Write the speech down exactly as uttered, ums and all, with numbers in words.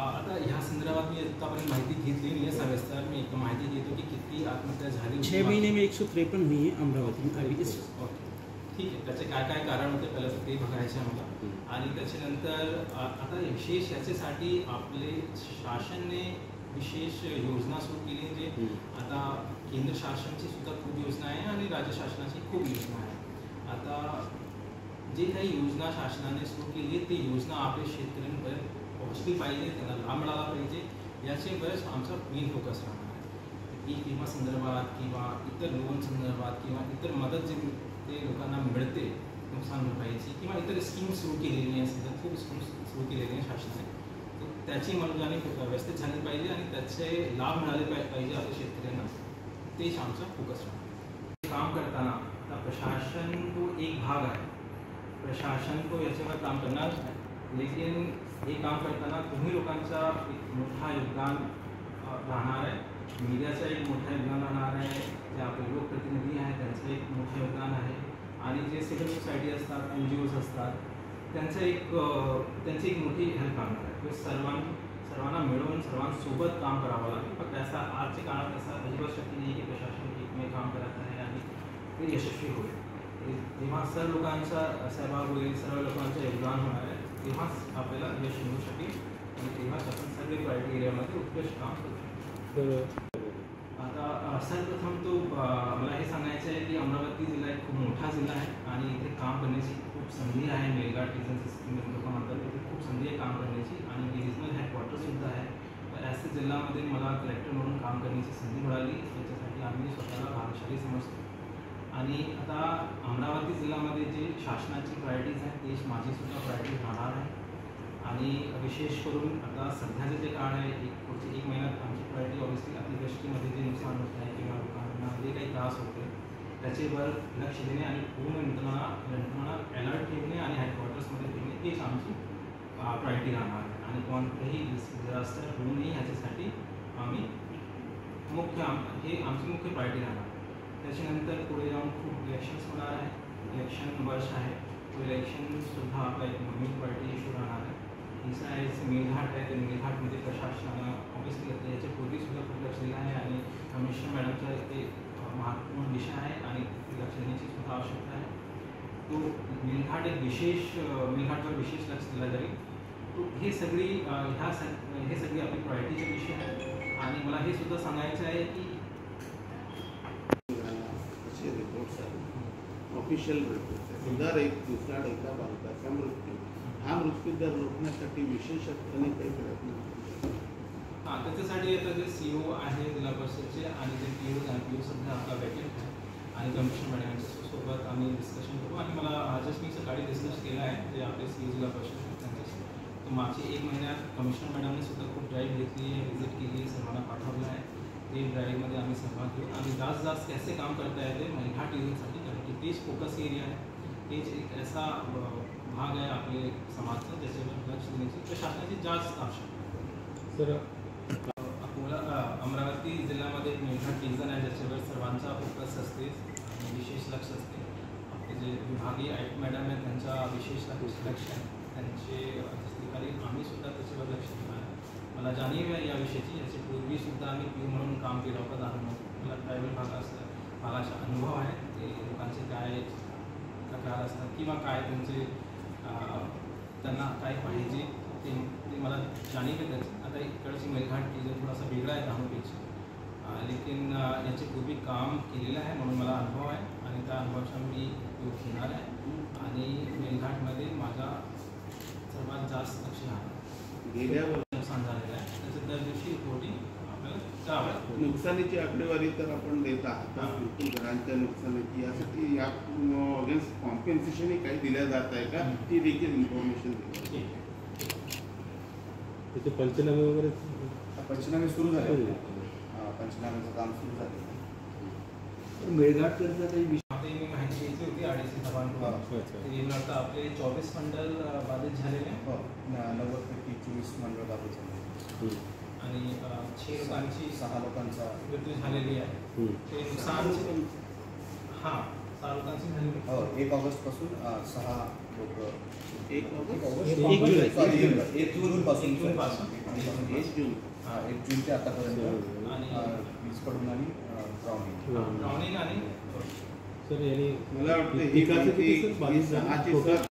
आता ह्या संदर्भात मी आतापर्यंत माहिती घेतली नाही आहे सविस्तर. मी एक माहिती घेतो की किती आत्महत्या झाली. छः महीने में एक सौ त्रेपन हुई है अमरावती में. ओके, ठीक आहे. त्याचे काय काय कारण होते पहिलं तर ते बघायचं आहे मला. आणि त्याच्यानंतर आता विशेष याच्यासाठी आपले शासनने विशेष योजना सुरू केली. जे आता केंद्र शासनाची सुद्धा खूप योजना आहे आणि राज्य शासनाची खूप योजना आहे. आता जे काही योजना शासनाने सुरू केली ते योजना आपल्या शेतकऱ्यांपर्यंत पोहोचली पाहिजे, त्यांना लाभ मिळाला पाहिजे, याचे बरेच आमचा मेन फोकस राहणार आहे. पीक विमा संदर्भात किंवा इतर लोन संदर्भात किंवा इतर मदत जे ते लोकांना मिळते नुकसान भरपाईची किंवा इतर स्कीम सुरू केलेली आहे. सध्या खूप स्कीम सुरू केलेली आहे शासनाने. तर त्याची मनोजाणी व्यवस्थित झाली पाहिजे आणि त्याचे लाभ मिळाले पाहिजे आपल्या शेतकऱ्यांना. तेच आमचा फोकस राहणार. काम करताना आता प्रशासन तो एक भाग आहे. प्रशासन तो याच्यावर काम करणार आहे, लेकिन हे काम करताना तुम्ही लोकांचा एक मोठा योगदान राहणार आहे. मीडियाचं एक मोठं योगदान राहणार आहे. जे आपले लोकप्रतिनिधी आहेत त्यांचं एक मोठं योगदान आहे. आणि जे सिव्हिल सोसायटी असतात, एन जी ओज असतात, त्यांचं एक त्यांची एक मोठी हेल्प राहणार आहे. सर्वां सर्वांना मिळून सर्वांसोबत काम करावं लागेल. पण त्याचा आजच्या काळात असा अजिबात शक्य नाही की प्रशासन एकमेव काम करत आहे आणि ते यशस्वी होईल. जेव्हा सर्व लोकांचा सहभाग होईल, सर्व लोकांचं योगदान होणार आहे, तेव्हाच आपल्याला यश मिळू शकेल आणि तेव्हाच आपण सर्व क्वालिटी एरियामध्ये उत्कृष्ट काम करू शकतो. आता सर्वप्रथम तो मला हे सांगायचं आहे की अमरावती जिल्हा एक खूप मोठा जिल्हा आहे आणि इथे काम करण्याची खूप संधी आहे. मेलघाट एजन्सी स्कीम लोक म्हणतात इथे खूप संधी आहे काम करण्याची आणि रिजनल हेडक्वार्टरसुद्धा आहे. तर ऐसे जिल्ह्यामध्ये मला कलेक्टर म्हणून काम करण्याची संधी मिळाली. त्याच्यासाठी आम्ही स्वतःला भाग्यशाली समजतो. आणि आता अमरावती जिल्ह्यामध्ये जे शासनाची प्रायोरिटीज आहेत ते माझीसुद्धा प्रायोरिटीज राहणार आहे. आणि विशेष करून आता सध्याचं जे काळ आहे, एक पुढचे एक महिन्यात आमची प्रायोरिटी ऑब्व्हियसली अतिवृष्टीमध्ये जे नुकसान होत आहे किंवा लोकांना जे काही त्रास होते त्याच्यावर लक्ष देणे आणि पूर्ण यंत्रणा यंत्रणा अलर्ट ठेवणे आणि हेडक्वार्टर्समध्ये ठेवणे हेच आमची प्रायोरिटी राहणार आहे. आणि कोणतेही डिझास्टर होऊ नये ह्याच्यासाठी आम्ही मुख्य आम हे आमची मुख्य प्रायोरिटी राहणार. त्याच्यानंतर पुढे जाऊन खूप इलेक्शन्स होणार आहे. इलेक्शन वर्ष आहे. तो इलेक्शनसुद्धा आपला एक मोहीम प्रायोरिटी इश्यू राहणार आहे. तिसरा आहे मेलघाट आहे. तर मेलघाटमध्ये प्रशासनानं ऑब्व्हियसली याच्यापूर्वीसुद्धा खूप लक्ष दिलं आहे आणि कमिशनर मॅडमचा ते महत्त्वपूर्ण विषय आहे आणि लक्ष देण्याची सुद्धा आवश्यकता आहे. तो मेलघाट एक विशेष मेलघाटवर विशेष लक्ष दिलं जाईल. तो हे सगळी ह्या सग हे सगळी आपली प्रायोरिटीचे विषय आहे. आणि मला हे सुद्धा सांगायचं आहे की ऑफिशियल रिपोर्ट दर एक दुसरा एका बालकाचा मृत्यू हा मृत्यू दर रोखण्यासाठी विशेषत्वाने काही प्रयत्न. हां, त्याच्यासाठी आता जे सी ओ आहे जिल्हा परिषदचे आणि J P O P O सध्या आपला वॅकेंट आहे आणि कमिशनर मॅडमच्या सोबत आम्ही डिस्कशन करू. आणि मला आजच मी सकाळी डिस्कस केलं आहे जे आपले सी ओ जिल्हा परिषद त्यांच्याशी. तर मागच्या एक महिन्यात कमिशनर मॅडमने सुद्धा खूप ड्राईव्ह घेतली आहे, व्हिजिट केली, सर्वांना पाठवलं आहे. ते ड्राईव्हमध्ये आम्ही सहभाग घेऊ आणि जास्त जास्त कैसे काम करता येते मेलघाट एरियासाठी, कारण की तेच फोकस एरिया आहे. तेच एक असा भाग आहे आपले समाजचा ज्याच्यावर लक्ष देण्याची प्रशासनाची जास्त आवश्यकता आहे. सर अकोला अमरावती जिल्ह्यामध्ये एक मेलघाट डिव्हिजन आहे ज्याच्यावर सर्वांचा फोकस असते आणि विशेष लक्ष असते. आपले जे विभागीय आयुक्त मॅडम आहेत त्यांचा विशेष लक्ष आहे. त्यांचे खाली आम्हीसुद्धा त्याच्यावर लक्ष दिलं आहे. मला जाणीव आहे या विषयाची. याच्यापूर्वीसुद्धा आम्ही पी म्हणून काम केलं होतं लहान. मला ट्रायबल भागाचा भागाचा अनुभव आहे. ते लोकांचे काय तक्रार असतात किंवा काय त्यांचे त्यांना काय पाहिजे ते ते मला जाणीव आहे त्याची. आता इकडची मेलघाट डिव्हिजन थोडासा वेगळा आहे दहावीपेक्षा, लेकिन याच्यापूर्वी काम केलेलं आहे म्हणून मला अनुभव आहे आणि त्या अनुभवाचा मी उपयोग घेणार आहे. आणि मेलघाटमध्ये माझा सर्वात जास्त लक्ष राहणार. गेल्या नुकसान झालेलं आहे त्याचं दर दिवशी रिपोर्टिंग आपल्याला करावं. नुकसानीची आकडेवारी तर आपण देत आहात घरांच्या नुकसानीची, यासाठी या अगेन्स्ट कॉम्पेन्सेशनही काही दिल्या जात आहे का, ती देखील इन्फॉर्मेशन दिली. तिथे पंचनामे वगैरे पंचनामे सुरू झाले. हां, पंचनाम्याचं काम सुरू झालं. मेळघाट करता काही विषय मी माहिती घ्यायची होती आडीसी सभांकडून. आता आपले चोवीस मंडळ बाधित झालेले हो, नव्वद पैकी चोवीस मंडळ बाधित झाले आणि छे लोकांची सहा लोकांचा मृत्यू झालेली आहे. ते नुकसान हां सहा लोकांची झाली होती. हो एक ऑगस्टपासून अं, सहा लोक एक ऑगस्ट एक जुलै. सॉरी एक जून पासून एक जूनपासून. एक जून हा एक जून ते आतापर्यंत आणि अं, वीज पडून आणि ब्राउनिंग ब्राउनिंग आणि सर याने मला वाटतं ही पिकाचं किती ही- सर ही बावीस सहाची टोटल सर